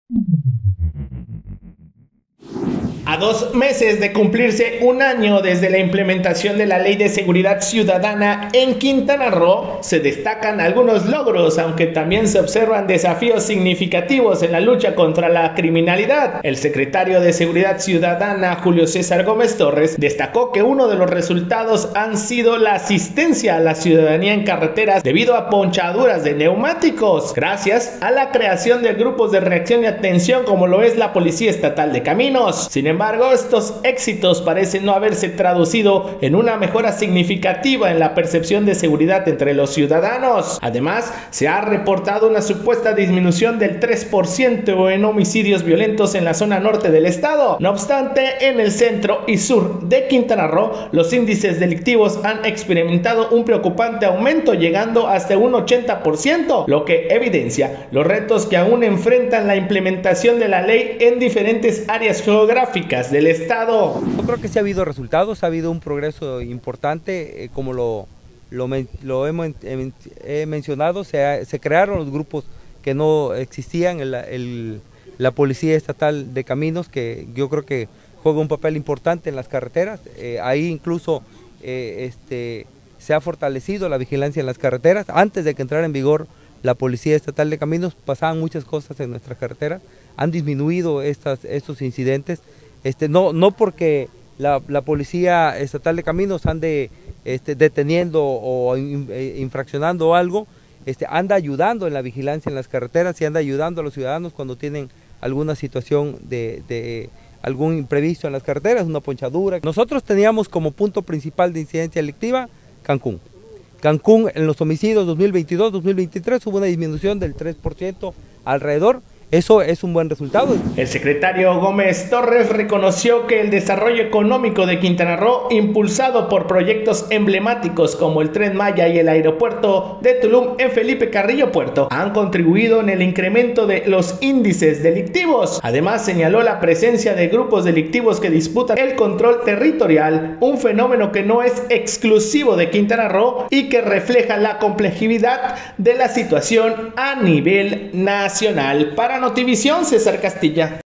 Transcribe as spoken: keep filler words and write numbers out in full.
A dos meses de cumplirse un año desde la implementación de la Ley de Seguridad Ciudadana en Quintana Roo, se destacan algunos logros, aunque también se observan desafíos significativos en la lucha contra la criminalidad. El secretario de Seguridad Ciudadana, Julio César Gómez Torres, destacó que uno de los resultados han sido la asistencia a la ciudadanía en carreteras debido a ponchaduras de neumáticos, gracias a la creación de grupos de reacción y atención como lo es la Policía Estatal de Caminos. Sin embargo, Sin embargo, estos éxitos parecen no haberse traducido en una mejora significativa en la percepción de seguridad entre los ciudadanos. Además, se ha reportado una supuesta disminución del tres por ciento en homicidios violentos en la zona norte del estado. No obstante, en el centro y sur de Quintana Roo, los índices delictivos han experimentado un preocupante aumento, llegando hasta un ochenta por ciento, lo que evidencia los retos que aún enfrentan la implementación de la ley en diferentes áreas geográficas del estado. Yo creo que sí ha habido resultados, ha habido un progreso importante, eh, como lo, lo, lo hemos he mencionado, se, ha, se crearon los grupos que no existían, el, el, la Policía Estatal de Caminos, que yo creo que juega un papel importante en las carreteras, eh, ahí incluso eh, este, se ha fortalecido la vigilancia en las carreteras. Antes de que entrara en vigor la Policía Estatal de Caminos pasaban muchas cosas en nuestras carreteras, han disminuido estas, estos incidentes. Este, no, no porque la, la Policía Estatal de Caminos ande este, deteniendo o infraccionando algo, este, anda ayudando en la vigilancia en las carreteras y anda ayudando a los ciudadanos cuando tienen alguna situación de, de algún imprevisto en las carreteras, una ponchadura. Nosotros teníamos como punto principal de incidencia delictiva Cancún. Cancún en los homicidios dos mil veintidós dos mil veintitrés hubo una disminución del tres por ciento alrededor. Eso es un buen resultado. El secretario Gómez Torres reconoció que el desarrollo económico de Quintana Roo, impulsado por proyectos emblemáticos como el Tren Maya y el aeropuerto de Tulum en Felipe Carrillo Puerto, han contribuido en el incremento de los índices delictivos. Además, señaló la presencia de grupos delictivos que disputan el control territorial, un fenómeno que no es exclusivo de Quintana Roo y que refleja la complejidad de la situación a nivel nacional. Para Notivisión, César Castilla.